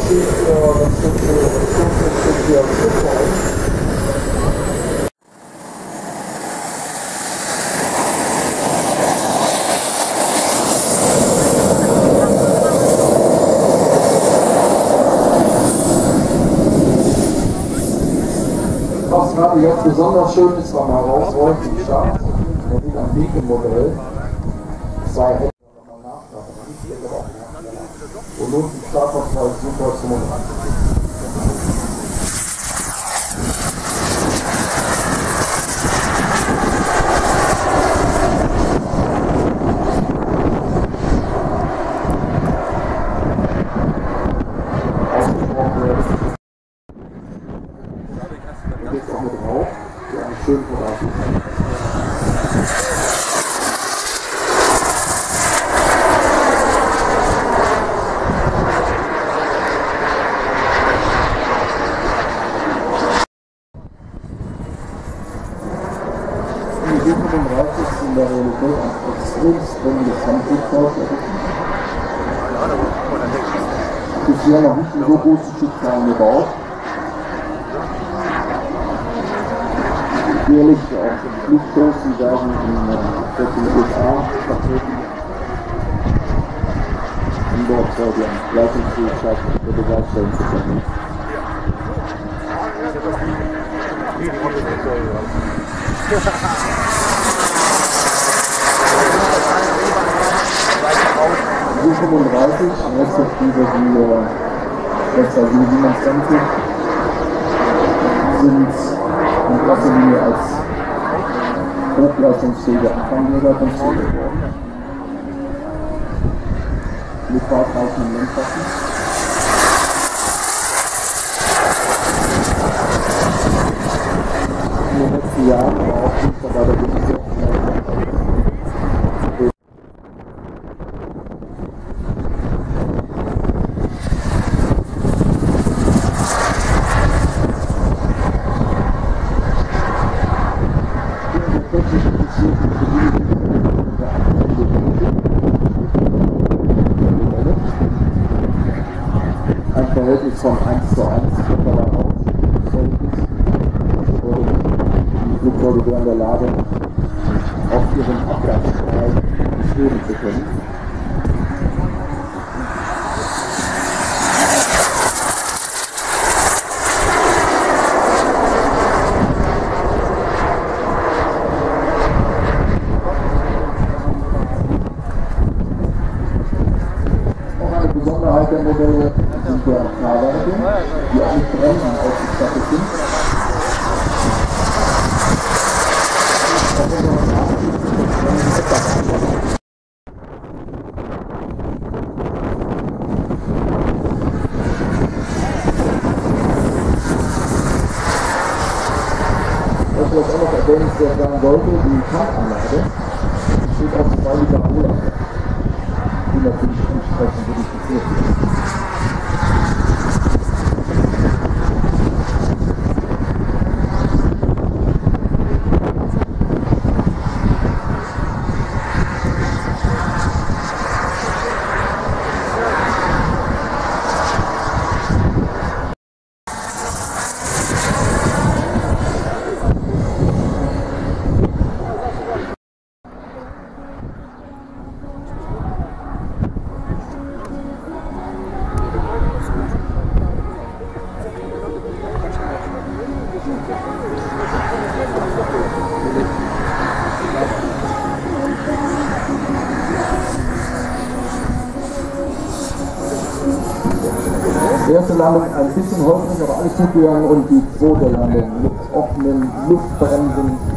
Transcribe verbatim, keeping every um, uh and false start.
Was gerade jetzt besonders schön ist beim Herausrollen vom Start, der sieht am Weg im Modell zwei Hände nochmal nachschlagen. Und nun die Startkontrolle super fünfunddreißig. Jetzt auch mit Rauch für einen schönen Verlauf. Die Suche vom Rauch ist in der Realität ein extrem strengendes Handbuchhaus. Bisher noch nicht in so großen Schicksalen gebaut. Jährlich auch Flugshows, die werden in den U S A vertreten. Um dort die Leistungsfähigkeit der begeistern zu können. U fünfunddreißig, respektive die Su siebenundzwanzig, sind in erster Linie als hochleistungsfähige Anfangjäger konstruiert worden. Mit weitreichenden Lenkwaffen. In den letzten Jahren war auch nicht dabei der Bundeswehr. Ein Verhältnis von eins zu eins dabei aus. Die Flugzeuge wären in der Lage, auf ihren Abgasstrahl schweben zu können. Besonderheit der Modelle sind der Fahrwerke, die auch mit Bremsen ausgestattet sind. Was vielleicht auch noch erwähnenswert sein sollte, die Tankanlage steht auf zwei Liter Cola, die natürlich entsprechend modifiziert wird. Die erste Landung ein bisschen holprig, aber alles gut gegangen und die zweite Landung mit offenen Luftbremsen